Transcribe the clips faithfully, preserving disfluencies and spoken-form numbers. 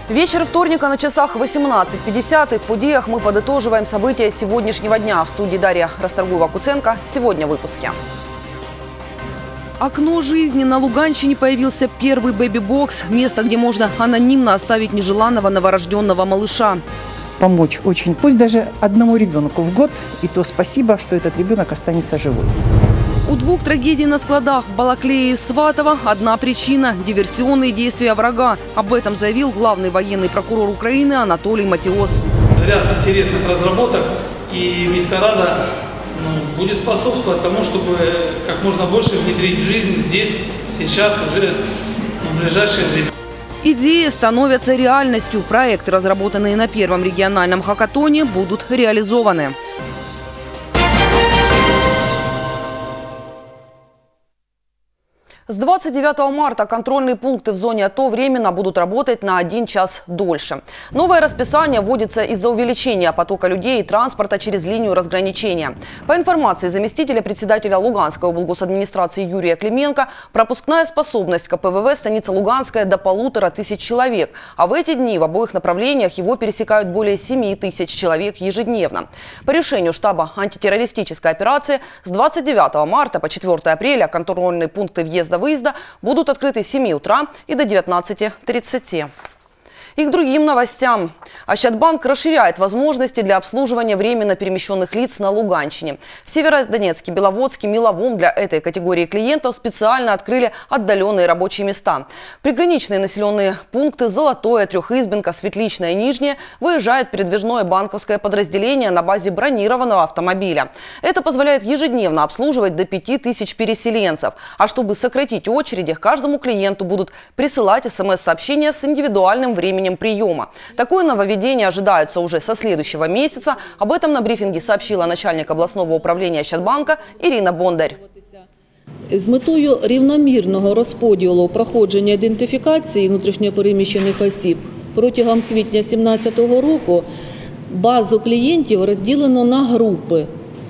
Вечер вторника на часах восемнадцать пятьдесят. И в подиях мы подытоживаем события сегодняшнего дня. В студии Дарья Расторгуева-Куценко. Сегодня в выпуске. Окно жизни. На Луганщине появился первый бэби-бокс. Место, где можно анонимно оставить нежеланного новорожденного малыша. Помочь очень. Пусть даже одному ребенку в год. И то спасибо, что этот ребенок останется живой. У двух трагедий на складах в Балаклее и Сватово одна причина – диверсионные действия врага. Об этом заявил главный военный прокурор Украины Анатолий Матиос. Ряд интересных разработок, и Миська-Рада ну, будет способствовать тому, чтобы как можно больше внедрить в жизнь здесь, сейчас, уже в ближайшее время. Идеи становятся реальностью. Проекты, разработанные на первом региональном хакатоне, будут реализованы. С двадцать девятого марта контрольные пункты в зоне АТО временно будут работать на один час дольше. Новое расписание вводится из-за увеличения потока людей и транспорта через линию разграничения. По информации заместителя председателя Луганской облгосадминистрации Юрия Клименко, пропускная способность ка пэ вэ вэ станица Луганская до полутора тысяч человек. А в эти дни в обоих направлениях его пересекают более семи тысяч человек ежедневно. По решению штаба антитеррористической операции с двадцать девятого марта по четвёртое апреля контрольные пункты въезда выезда будут открыты с семи утра и до девятнадцати тридцати. И к другим новостям. Ощадбанк расширяет возможности для обслуживания временно перемещенных лиц на Луганщине. В Северодонецке, Беловодске, Меловом для этой категории клиентов специально открыли отдаленные рабочие места. Приграничные населенные пункты Золотое, Трехизбенка, Светличное и Нижнее выезжает передвижное банковское подразделение на базе бронированного автомобиля. Это позволяет ежедневно обслуживать до пяти тысяч переселенцев. А чтобы сократить очереди, каждому клиенту будут присылать смс-сообщения с индивидуальным временем приема. Такое нововведение ожидается уже со следующего месяца. Об этом на брифинге сообщила начальник обласного управления Ощадбанка Ірина Бондар. З метою рівномірного розподілу проходження ідентифікації внутрішньопереміщених осіб протягом квітня дві тисячі сімнадцятого року базу клієнтів розділено на групи.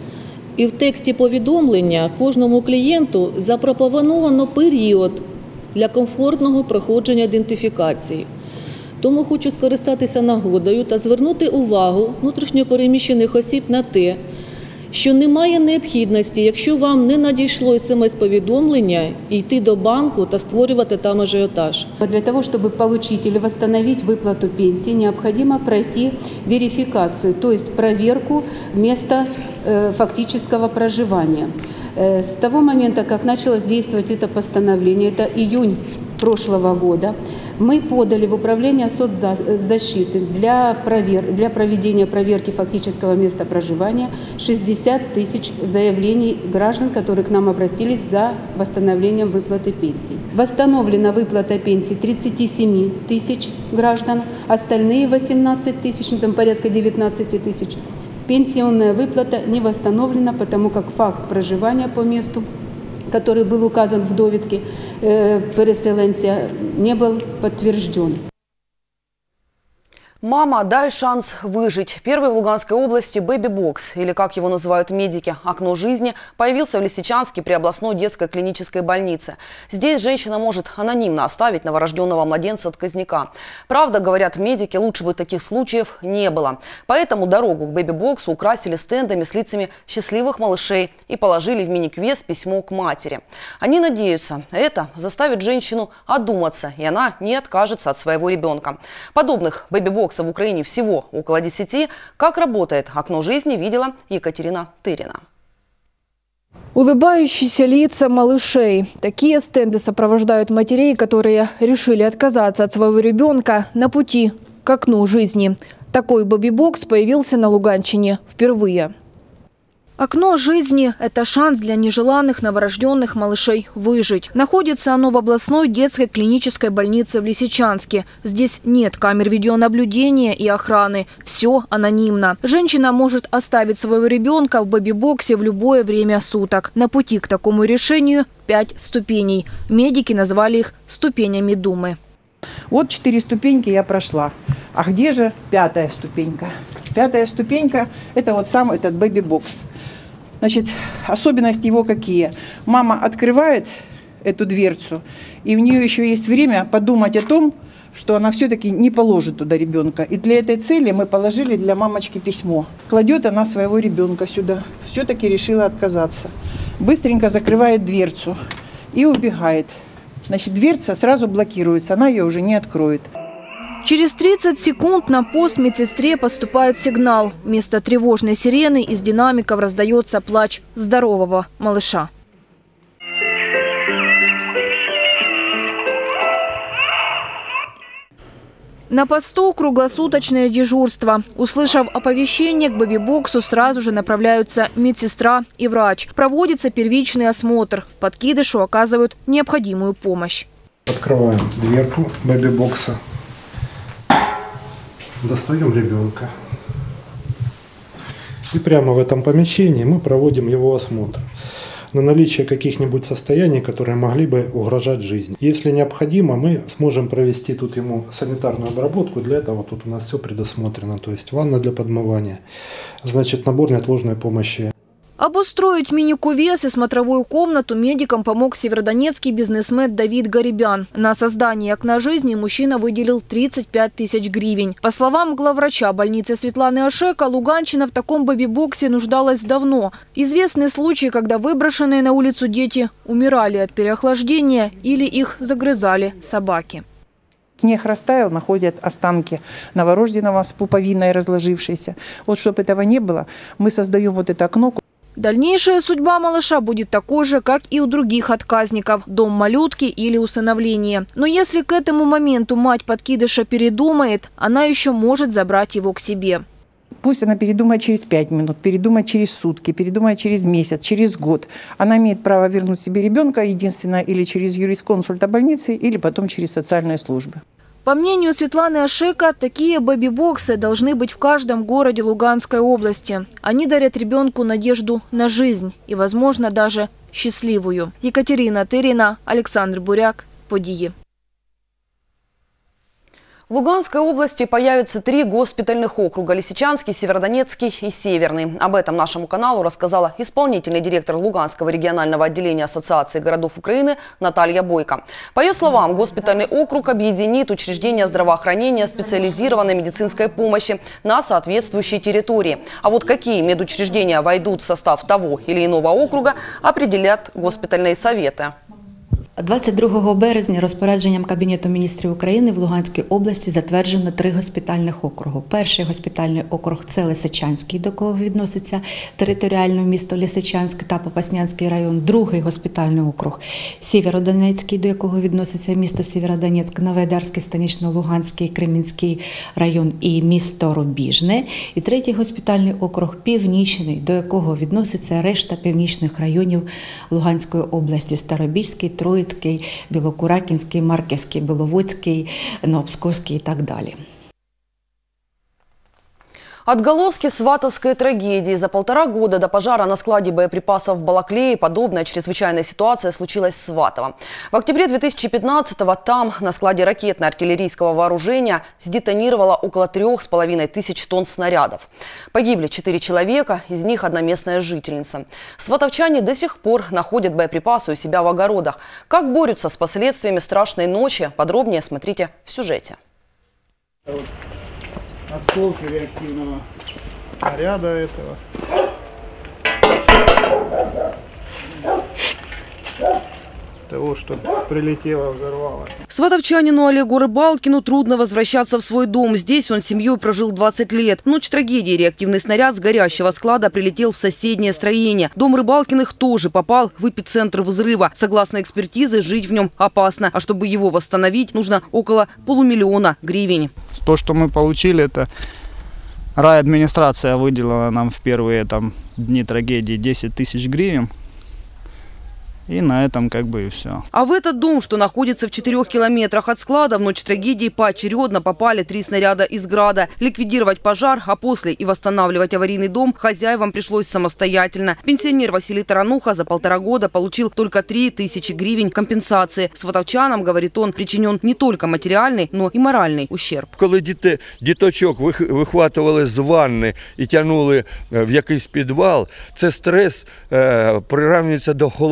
І в тексті повідомлення кожному клієнту запропоновано період для комфортного проходження ідентифікації. Тому хочу скористатися нагодою та звернути увагу внутрішньопереміщених осіб на те, що немає необхідності, якщо вам не надійшло смс-повідомлення, йти до банку та створювати там ажіотаж. Для того, чтобы получить или восстановить выплату пенсии, необходимо пройти верификацию, то есть проверку места фактического проживания. С того момента, как началось действовать это постановление, это июнь прошлого года, мы подали в управление соцзащиты для, провер... для проведения проверки фактического места проживания шестьдесят тысяч заявлений граждан, которые к нам обратились за восстановлением выплаты пенсий. Восстановлена выплата пенсий тридцати семи тысяч граждан, остальные восемнадцать тысяч, там порядка девятнадцати тысяч. Пенсионная выплата не восстановлена, потому как факт проживания по месту, который был указан в довідке э, переселенца, не был подтвержден. «Мама, дай шанс выжить». Первый в Луганской области бэби-бокс, или как его называют медики, окно жизни, появился в Лисичанске при областной детской клинической больнице. Здесь женщина может анонимно оставить новорожденного младенца-отказника. Правда, говорят медики, лучше бы таких случаев не было. Поэтому дорогу к бэби-боксу украсили стендами с лицами счастливых малышей и положили в мини-квест письмо к матери. Они надеются, это заставит женщину одуматься, и она не откажется от своего ребенка. Подобных бэби-боксов в Украине всего около десяти. Как работает окно жизни, видела Екатерина Тырина. Улыбающиеся лица малышей. Такие стенды сопровождают матерей, которые решили отказаться от своего ребенка на пути к окну жизни. Такой бэби-бокс появился на Луганщине впервые. Окно жизни – это шанс для нежеланных новорожденных малышей выжить. Находится оно в областной детской клинической больнице в Лисичанске. Здесь нет камер видеонаблюдения и охраны. Все анонимно. Женщина может оставить своего ребенка в бэби-боксе в любое время суток. На пути к такому решению пять ступеней. Медики назвали их ступенями думы. Вот четыре ступеньки я прошла. А где же пятая ступенька? Пятая ступенька – это вот сам этот бэби-бокс. Значит, особенности его какие? Мама открывает эту дверцу, и у нее еще есть время подумать о том, что она все-таки не положит туда ребенка. И для этой цели мы положили для мамочки письмо. Кладет она своего ребенка сюда. Все-таки решила отказаться. Быстренько закрывает дверцу и убегает. Значит, дверца сразу блокируется, она ее уже не откроет. Через тридцать секунд на пост медсестре поступает сигнал. Вместо тревожной сирены из динамиков раздается плач здорового малыша. На посту круглосуточное дежурство. Услышав оповещение, к бэби-боксу сразу же направляются медсестра и врач. Проводится первичный осмотр. Подкидышу оказывают необходимую помощь. Открываем дверку бэби-бокса. Достаем ребенка. И прямо в этом помещении мы проводим его осмотр на наличие каких-нибудь состояний, которые могли бы угрожать жизни. Если необходимо, мы сможем провести тут ему санитарную обработку. Для этого тут у нас все предусмотрено. То есть ванна для подмывания, значит, набор неотложной помощи. Обустроить мини-кувес и смотровую комнату медикам помог северодонецкий бизнесмен Давид Гарибян. На создание окна жизни мужчина выделил тридцать пять тысяч гривен. По словам главврача больницы Светланы Ашека, Луганщина в таком бэби-боксе нуждалась давно. Известны случаи, когда выброшенные на улицу дети умирали от переохлаждения или их загрызали собаки. Снег растаял, находят останки новорожденного с пуповиной разложившейся. Вот чтобы этого не было, мы создаем вот это окно. Дальнейшая судьба малыша будет такой же, как и у других отказников – дом малютки или усыновление. Но если к этому моменту мать подкидыша передумает, она еще может забрать его к себе. Пусть она передумает через пять минут, передумает через сутки, передумает через месяц, через год. Она имеет право вернуть себе ребенка, единственное, или через юрисконсульта больницы, или потом через социальные службы. По мнению Светланы Ашека, такие бэби-боксы должны быть в каждом городе Луганской области. Они дарят ребенку надежду на жизнь и, возможно, даже счастливую. Екатерина Тырина, Александр Буряк, Події. В Луганской области появятся три госпитальных округа – Лисичанский, Северодонецкий и Северный. Об этом нашему каналу рассказала исполнительный директор Луганского регионального отделения Ассоциации городов Украины Наталья Бойко. По ее словам, госпитальный округ объединит учреждения здравоохранения специализированной медицинской помощи на соответствующей территории. А вот какие медучреждения войдут в состав того или иного округа, определят госпитальные советы. двадцять другого березня розпорядженням Кабінету міністрів України в Луганській області затверджено три госпітальних округи. Перший госпітальний округ – це Лисичанський, до кого відноситься територіально місто Лисичанськ та Попаснянський район. Другий госпітальний округ – Сєвєродонецький, до якого відноситься місто Сєвєродонецьк, Новоайдарський, Станично-Луганський, Кремінський район і місто Рубіжне. І третій госпітальний округ – Північний, до якого відноситься решта північних районів Луганської області – Старобільський, Троїцький, Білокуракінський, Марківський, Біловодський, Новопсковський и так далее. Отголоски сватовской трагедии. За полтора года до пожара на складе боеприпасов в Балаклее подобная чрезвычайная ситуация случилась в Сватово. В октябре две тысячи пятнадцатого там, на складе ракетно-артиллерийского вооружения, сдетонировало около трех с половиной тысяч тонн снарядов. Погибли четыре человека, из них одна местная жительница. Сватовчане до сих пор находят боеприпасы у себя в огородах. Как борются с последствиями страшной ночи, подробнее смотрите в сюжете. Осколки реактивного снаряда этого. Того, что прилетело, взорвало. Сватовчанину Олегу Рыбалкину трудно возвращаться в свой дом. Здесь он с семьей прожил двадцать лет. В ночь трагедии реактивный снаряд с горящего склада прилетел в соседнее строение. Дом Рыбалкиных тоже попал в эпицентр взрыва. Согласно экспертизе, жить в нем опасно. А чтобы его восстановить, нужно около полумиллиона гривен. То, что мы получили, это райадминистрация выделила нам в первые там, дни трагедии десять тысяч гривен. И на этом как бы и все. А в этот дом, что находится в четырех километрах от склада, в ночь трагедии поочередно попали три снаряда из града. Ликвидировать пожар, а после и восстанавливать аварийный дом хозяевам пришлось самостоятельно. Пенсионер Василий Тарануха за полтора года получил только три тысячи гривен компенсации. Сватовчанам, говорит он, причинен не только материальный, но и моральный ущерб. Коли діти, діточок вихватували з ванни і тягнули в якийсь підвал, це стрес е, приравнюється до Голокосту.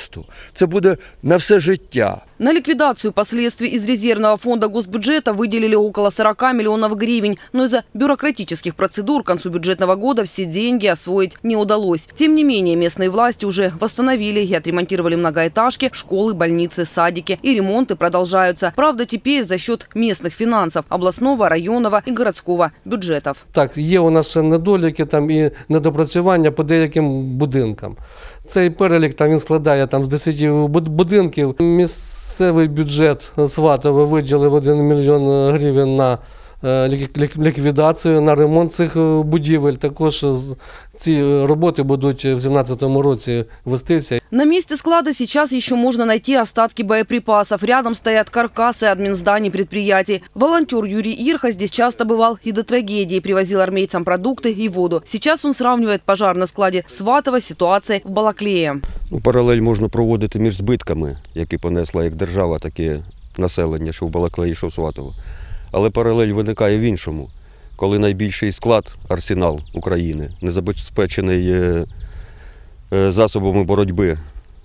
просто. Це буде на все життя. На ликвидацию последствий из резервного фонда госбюджета выделили около сорока миллионов гривен, но из-за бюрократических процедур к концу бюджетного года все деньги освоить не удалось. Тем не менее, местные власти уже восстановили и отремонтировали многоэтажки, школы, больницы, садики. И ремонты продолжаются. Правда, теперь за счет местных финансов – областного, районного и городского бюджетов. Так, є у нас ще недоліки там і недопрацювання по деяким будинкам. Цей перелік там він складає там з десяти будинків. Місцевий бюджет Сватове виділив один мільйон гривень на ліквідацію, на ремонт цих будівель. Також ці роботи будуть в дві тисячі сімнадцятому році вестися. На месте склада сейчас еще можно найти остатки боеприпасов. Рядом стоят каркасы админзданий предприятий. Волонтер Юрий Ирха здесь часто бывал и до трагедии. Привозил армейцам продукты и воду. Сейчас он сравнивает пожар на складе в Сватово с ситуацией в Балаклее. Ну, паралель можна проводити між збитками, які понесла як держава, так і населення, що в Балаклеї, що в Сватово. Але паралель виникає в іншому. Коли найбільший склад, арсенал України, не забезпечений засобами боротьби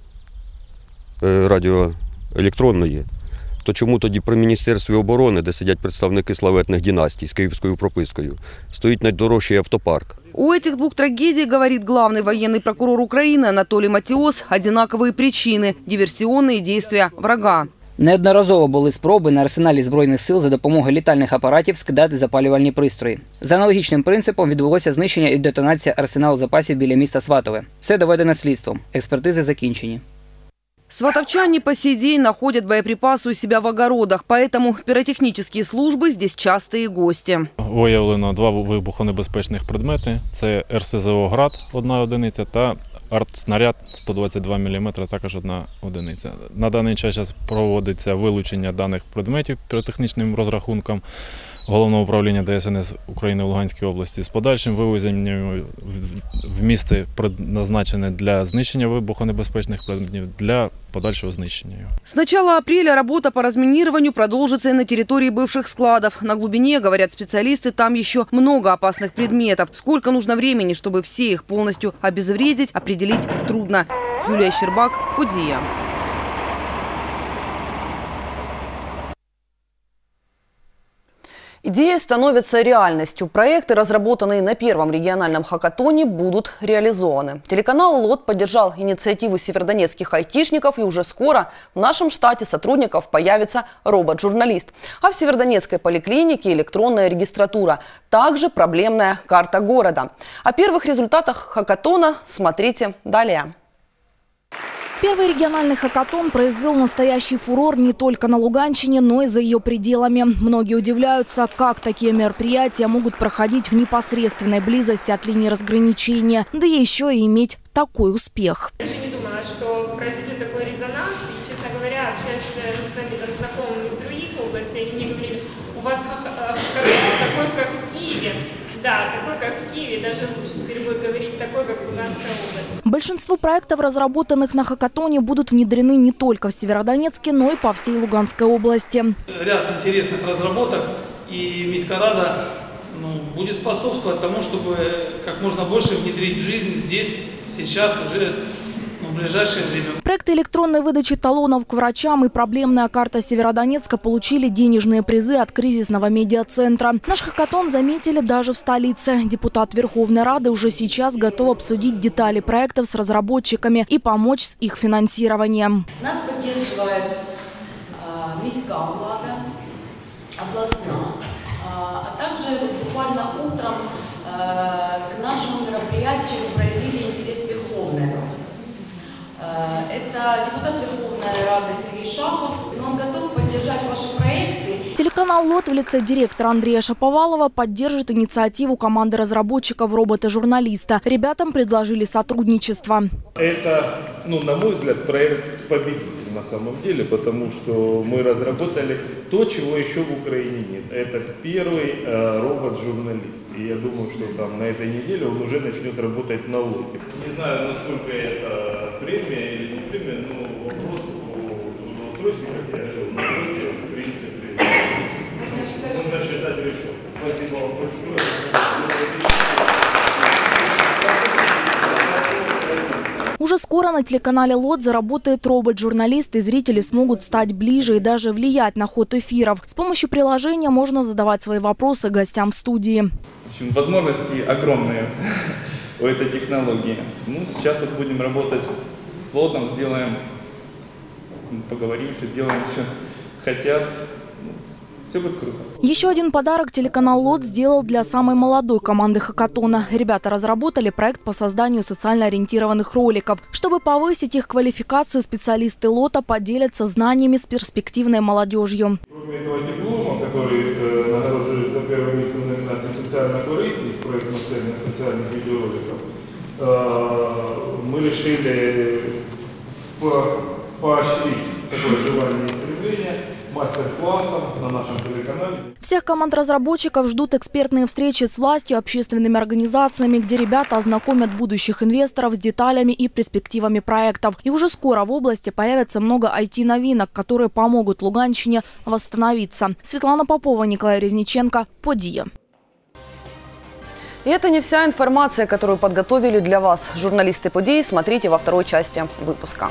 радіоелектронної, то чому тоді при Міністерстві оборони, де сидять представники славетних династій з київською пропискою, стоїть найдорожчий автопарк? У этих двух трагедий, говорит главный военный прокурор Украины Анатолий Матиос, одинаковые причины – диверсионные действия врага. Неодноразово були спроби на арсеналі Збройних сил за допомогою літальних апаратів скидати запалювальні пристрої. За аналогічним принципом відбулося знищення і детонація арсеналу запасів біля міста Сватове. Це доведено слідством. Експертизи закінчені. Сватовчане по сей день находят боеприпасы у себя в огородах, поэтому пиротехнические службы здесь частые гости. Виявлено два вибухонебезпечних предмети. Це ер ес зе о «Град» – одна одиниця та артснаряд сто двадцять два міліметри, також одна одиниця. На даний час проводиться вилучення даних предметів піротехнічним розрахунком Головного управління Де ес ен ес України в Луганській області з подальшим вивезенням в місце, призначене для знищення вибухонебезпечних предметів, для подальшого знищення. С начала апреля работа по разминированию продолжится и на территории бывших складов. На глубине, говорят специалисты, там еще много опасных предметов. Сколько нужно времени, чтобы все их полностью обезвредить, определить трудно. Юлия Щербак, Подия. Идеи становятся реальностью. Проекты, разработанные на первом региональном хакатоне, будут реализованы. Телеканал ЛОТ поддержал инициативу северодонецких айтишников, и уже скоро в нашем штате сотрудников появится робот-журналист. А в Северодонецкой поликлинике электронная регистратура. Также проблемная карта города. О первых результатах хакатона смотрите далее. Первый региональный хакатон произвел настоящий фурор не только на Луганщине, но и за ее пределами. Многие удивляются, как такие мероприятия могут проходить в непосредственной близости от линии разграничения, да еще и иметь такой успех. Я же не думала, что произойдет такой резонанс. И, честно говоря, общаясь со своими знакомыми из других областей, они мне говорили, у вас хакатон такой, как в Киеве. Да, такой, как в Киеве, даже лучше теперь будет говорить такой, как в Луганской области. Большинство проектов, разработанных на хакатоне, будут внедрены не только в Северодонецке, но и по всей Луганской области. Ряд интересных разработок, и Міськрада ну, будет способствовать тому, чтобы как можно больше внедрить в жизнь здесь, сейчас, уже ну, в ближайшее время. Проекты электронной выдачи талонов к врачам и проблемная карта Северодонецка получили денежные призы от кризисного медиацентра. Наш хакатон заметили даже в столице. Депутат Верховной Рады уже сейчас готов обсудить детали проектов с разработчиками и помочь с их финансированием. Нас поддерживает э, міська влада, областная, э, а также буквально утром э, к нашему мероприятию проявили интерес Верховной Рады. Это депутат Верховной Рады Сергей Шахов, но он готов поддержать ваши проекты. Телеканал ЛОТ в лице директора Андрея Шаповалова поддержит инициативу команды разработчиков робота-журналиста. Ребятам предложили сотрудничество. Это, ну, на мой взгляд, проект победитель на самом деле, потому что мы разработали то, чего еще в Украине нет. Это первый э, робот-журналист. И я думаю, что там на этой неделе он уже начнет работать на ЛОТе. Не знаю, насколько это премия или не премия, но вопрос по трудоустройству, как я решил, на ЛОТе, в принципе, можно считать решен. Спасибо вам большое. Уже скоро Скоро на телеканале ЛОТ заработает робот-журналист, и зрители смогут стать ближе и даже влиять на ход эфиров. С помощью приложения можно задавать свои вопросы гостям в студии. В общем, возможности огромные у этой технологии. Ну, сейчас вот будем работать с лотом, сделаем, поговорим, что сделаем, что хотят. Все будет круто. Еще один подарок телеканал ЛОТ сделал для самой молодой команды хакатона. Ребята разработали проект по созданию социально ориентированных роликов. Чтобы повысить их квалификацию, специалисты ЛОТа поделятся знаниями с перспективной молодежью. Кроме этого диплома, который э, награждается за первое место в номинации «Социальная корыстность» проект наследных социальных видеороликов, э, мы решили по поощрить такое желание и стремление мастер-классом на нашем телеканале. Всех команд разработчиков ждут экспертные встречи с властью, общественными организациями, где ребята ознакомят будущих инвесторов с деталями и перспективами проектов. И уже скоро в области появится много ай ти-новинок, которые помогут Луганщине восстановиться. Светлана Попова, Николай Резниченко, Подия. И это не вся информация, которую подготовили для вас журналисты Подии. Смотрите во второй части выпуска.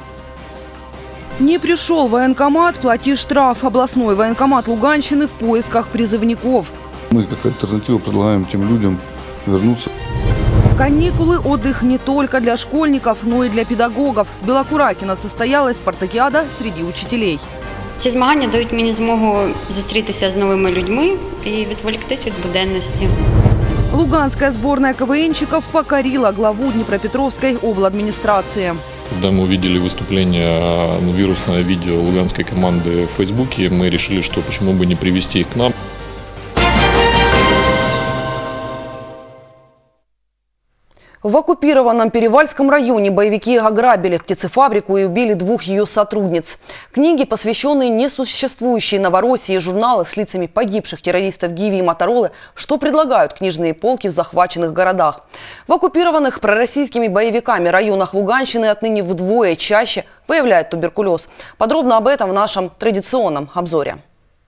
Не пришел в военкомат, плати штраф. Областной военкомат Луганщины в поисках призывников. Мы как альтернативу предлагаем тем людям вернуться. Каникулы – отдых не только для школьников, но и для педагогов. В Білокуракіно состоялась спартакіада среди учителей. Ці змагання дають мені змогу зустрітися з новими людьми і відволіктись від буденності. Луганская сборная КВНщиков покорила главу Днепропетровской обладминистрации. Когда мы увидели выступление, вирусное видео луганской команды в Фейсбуке, мы решили, что почему бы не привести их к нам. В оккупированном Перевальском районе боевики ограбили птицефабрику и убили двух ее сотрудниц. Книги, посвященные несуществующей Новороссии, журналы с лицами погибших террористов Гиви и Моторолы, что предлагают книжные полки в захваченных городах. В оккупированных пророссийскими боевиками районах Луганщины отныне вдвое чаще выявляют туберкулез. Подробно об этом в нашем традиционном обзоре.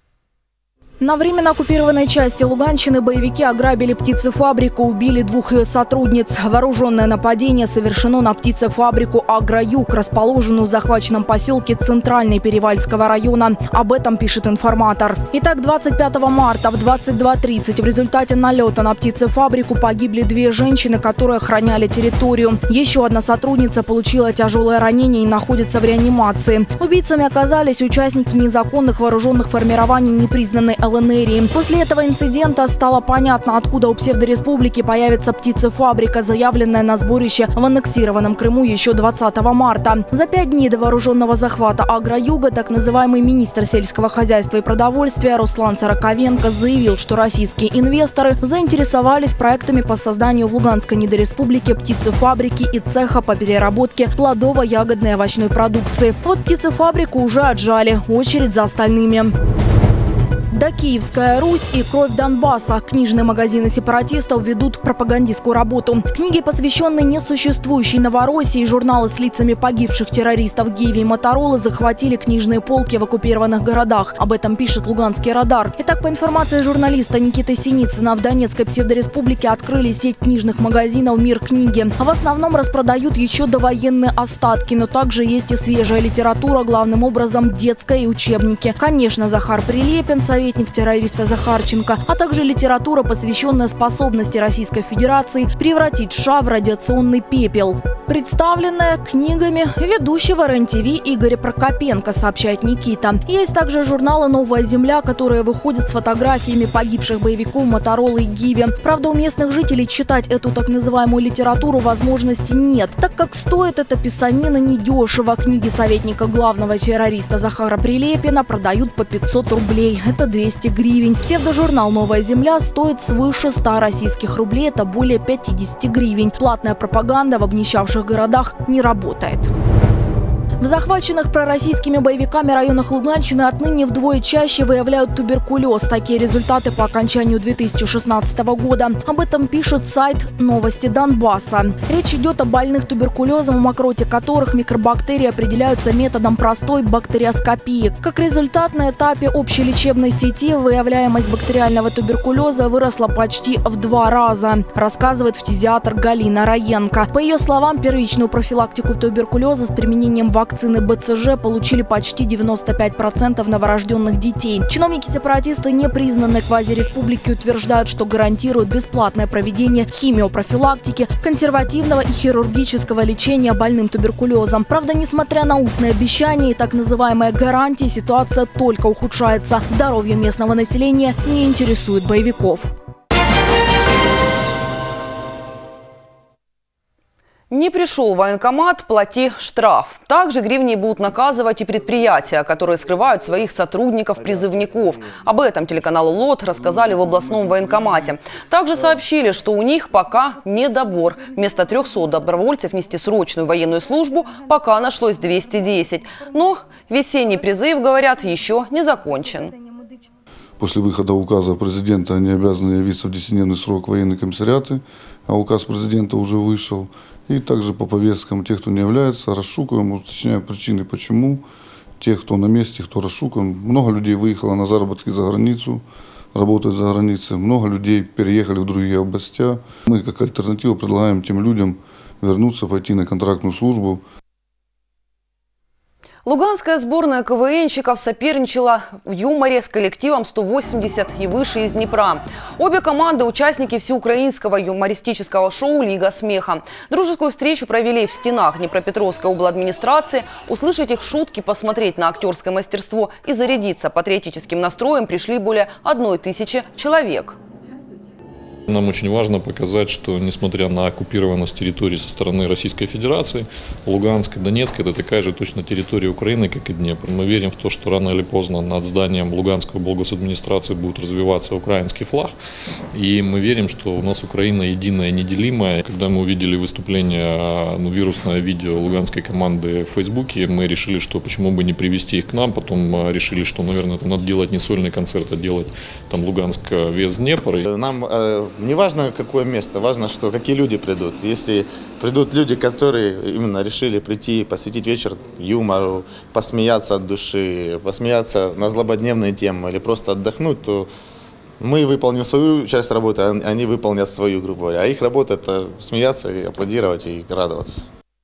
На временно оккупированной части Луганщины боевики ограбили птицефабрику, убили двух ее сотрудниц. Вооруженное нападение совершено на птицефабрику «Агроюг», расположенную в захваченном поселке Центральный Перевальского района. Об этом пишет информатор. Итак, двадцать пятого марта в двадцать два тридцать в результате налета на птицефабрику погибли две женщины, которые охраняли территорию. Еще одна сотрудница получила тяжелое ранение и находится в реанимации. Убийцами оказались участники незаконных вооруженных формирований непризнанной ЛНРии. После этого инцидента стало понятно, откуда у псевдореспублики появится птицефабрика, заявленная на сборище в аннексированном Крыму еще двадцатого марта. За пять дней до вооруженного захвата Агроюга так называемый министр сельского хозяйства и продовольствия Руслан Сороковенко заявил, что российские инвесторы заинтересовались проектами по созданию в Луганской недореспублике птицефабрики и цеха по переработке плодово-ягодной и овощной продукции. Вот птицефабрику уже отжали, очередь за остальными. Да Киевская Русь и Кровь Донбасса. Книжные магазины сепаратистов ведут пропагандистскую работу. Книги, посвященные несуществующей Новороссии, и журналы с лицами погибших террористов Гиви и Моторолы захватили книжные полки в оккупированных городах. Об этом пишет Луганский радар. Итак, по информации журналиста Никиты Синицына, в Донецкой псевдореспублике открыли сеть книжных магазинов «Мир книги». В основном распродают еще довоенные остатки, но также есть и свежая литература, главным образом детская и учебники. Конечно, Захар Прилепин, советник террориста Захарченко, а также литература, посвященная способности Российской Федерации превратить США в радиационный пепел. Представленная книгами ведущего эр эн ти ви Игоря Прокопенко, сообщает Никита. Есть также журналы «Новая земля», которые выходят с фотографиями погибших боевиков Моторолы и Гиви. Правда, у местных жителей читать эту так называемую литературу возможности нет, так как стоит эта писанина недешево. Книги советника главного террориста Захара Прилепина продают по пятьсот рублей. Это двести гривен. Псевдожурнал «Новая земля» стоит свыше ста российских рублей, это более пятидесяти гривен. Платная пропаганда в обнищавших городах не работает. В захваченных пророссийскими боевиками районах Луганщины отныне вдвое чаще выявляют туберкулез. Такие результаты по окончанию две тысячи шестнадцатого года. Об этом пишет сайт «Новости Донбасса». Речь идет о больных туберкулезом, у мокроте которых микробактерии определяются методом простой бактериоскопии. Как результат, на этапе общелечебной сети выявляемость бактериального туберкулеза выросла почти в два раза, рассказывает фтизиатр Галина Раенко. По ее словам, первичную профилактику туберкулеза с применением вакцины бэ цэ жэ получили почти девяносто пять процентов новорожденных детей. Чиновники-сепаратисты непризнанной квазиреспублики утверждают, что гарантируют бесплатное проведение химиопрофилактики, консервативного и хирургического лечения больным туберкулезом. Правда, несмотря на устные обещания и так называемые гарантии, ситуация только ухудшается. Здоровье местного населения не интересует боевиков. Не пришел в военкомат – плати штраф. Также гривней будут наказывать и предприятия, которые скрывают своих сотрудников-призывников. Об этом телеканалу ЛОТ рассказали в областном военкомате. Также сообщили, что у них пока недобор. Вместо трёхсот добровольцев нести срочную военную службу пока нашлось двести десять. Но весенний призыв, говорят, еще не закончен. После выхода указа президента они обязаны явиться в десятидневный срок в военные комиссариаты, а указ президента уже вышел. И также по повесткам тех, кто не является, расшукиваем, уточняем причины, почему. Тех, кто на месте, кто расшукан. Много людей выехало на заработки за границу, работают за границей. Много людей переехали в другие области. Мы как альтернативу предлагаем тем людям вернуться, пойти на контрактную службу. Луганская сборная КВНщиков соперничала в юморе с коллективом сто восемьдесят и выше из Днепра. Обе команды – участники всеукраинского юмористического шоу «Лига смеха». Дружескую встречу провели в стенах Днепропетровской обладминистрации. Услышать их шутки, посмотреть на актерское мастерство и зарядиться патриотическим настроем пришли более одной тысячи человек. Нам очень важно показать, что несмотря на оккупированность территории со стороны Российской Федерации, Луганск и Донецк – это такая же точно территория Украины, как и Днепр. Мы верим в то, что рано или поздно над зданием Луганской облгосадминистрации будет развиваться украинский флаг. И мы верим, что у нас Украина единая, неделимая. Когда мы увидели выступление, ну, вирусное видео луганской команды в Фейсбуке, мы решили, что почему бы не привести их к нам. Потом решили, что, наверное, это надо делать не сольный концерт, а делать там Луганск вес Днепр. Нам э... Не важно, какое место, важно, что какие люди придут. Если придут люди, которые именно решили прийти, посвятить вечер юмору, посмеяться от души, посмеяться на злободневные темы или просто отдохнуть, то мы выполним свою часть работы, а они выполнят свою, грубо говоря. А их работа – это смеяться, и аплодировать и радоваться.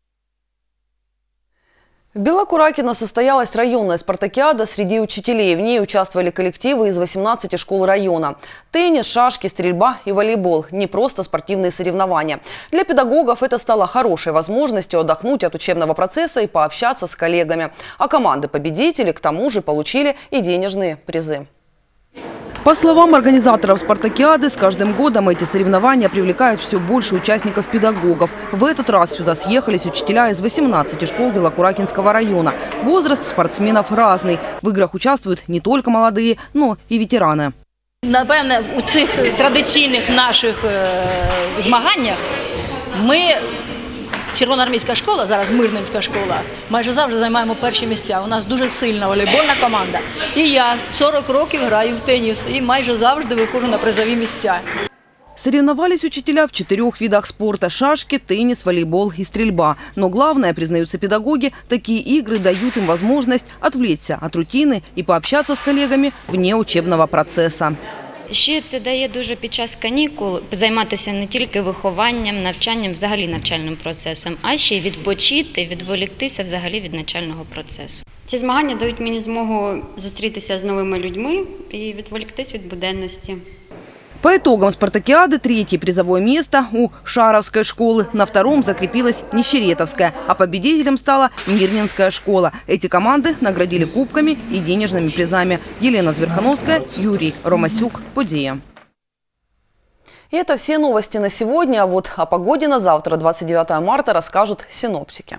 В Белокуракино состоялась районная спартакиада среди учителей. В ней участвовали коллективы из восемнадцати школ района. Теннис, шашки, стрельба и волейбол – не просто спортивные соревнования. Для педагогов это стало хорошей возможностью отдохнуть от учебного процесса и пообщаться с коллегами. А команды-победители к тому же получили и денежные призы. По словам организаторов спартакиады, с каждым годом эти соревнования привлекают все больше участников-педагогов. В этот раз сюда съехались учителя из восемнадцати школ Белокуракинского района. Возраст спортсменов разный. В играх участвуют не только молодые, но и ветераны. Напевно, у цих традиційних наших змаганнях ми, Червоноармійська школа, зараз Мирненська школа, майже завжди займаємо перші місця. У нас дуже сильна волейбольна команда. І я сорок років граю в теніс і майже завжди виходжу на призові місця. Соревновались учителя в четырех видах спорта – шашки, теннис, волейбол и стрельба. Но главное, признаются педагоги, такие игры дают им возможность отвлечься от рутины и пообщаться с коллегами вне учебного процесса. Ще це дає дуже під час канікул займатися не тільки вихованням, навчанням, взагалі навчальним процесом, а ще й відпочити, відволіктися взагалі від навчального процесу. Ці змагання дають мені змогу зустрітися з новими людьми і відволіктись від буденності. По итогам спартакиады третье призовое место у Шаровской школы, на втором закрепилась Нищеретовская, а победителем стала Мирнинская школа. Эти команды наградили кубками и денежными призами. Елена Зверхановская, Юрий Ромасюк, Подия. И это все новости на сегодня. А вот о погоде на завтра, двадцать девятое марта, расскажут синоптики.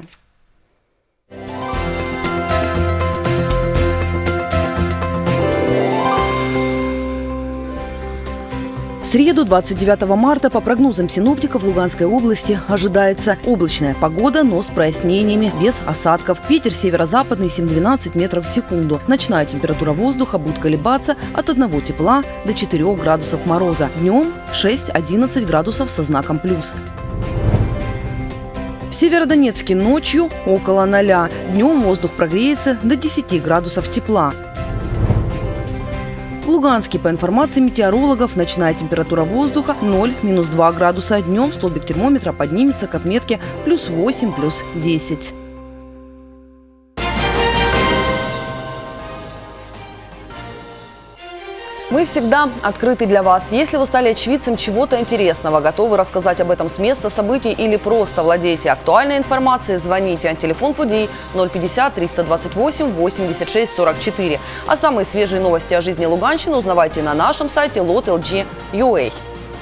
В среду, двадцать девятого марта, по прогнозам синоптиков, в Луганской области ожидается облачная погода, но с прояснениями, без осадков. Ветер северо-западный семь-двенадцать метров в секунду. Ночная температура воздуха будет колебаться от одного тепла до четырёх градусов мороза. Днем шесть-одиннадцать градусов со знаком плюс. В Северодонецке ночью около ноля. Днем воздух прогреется до десяти градусов тепла. В Луганске, по информации метеорологов, ночная температура воздуха ноль - два градуса. Днем столбик термометра поднимется к отметке плюс восемь - плюс десять. Мы всегда открыты для вас. Если вы стали очевидцем чего-то интересного, готовы рассказать об этом с места событий или просто владеете актуальной информацией, звоните. Телефон ПУДИ ноль пятьдесят триста двадцать восемь восемьдесят шесть сорок четыре. А самые свежие новости о жизни Луганщины узнавайте на нашем сайте лот точка эл джи точка ю а.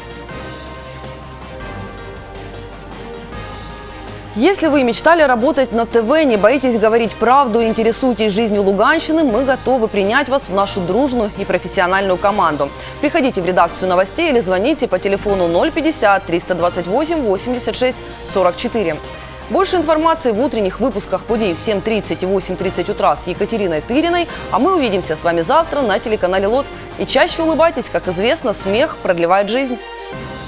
Если вы мечтали работать на ТВ, не боитесь говорить правду и интересуетесь жизнью Луганщины, мы готовы принять вас в нашу дружную и профессиональную команду. Приходите в редакцию новостей или звоните по телефону ноль пятьдесят триста двадцать восемь восемьдесят шесть сорок четыре. Больше информации в утренних выпусках ПУДИ в семь тридцать и восемь тридцать утра с Екатериной Тыриной, а мы увидимся с вами завтра на телеканале ЛОТ. И чаще улыбайтесь, как известно, смех продлевает жизнь.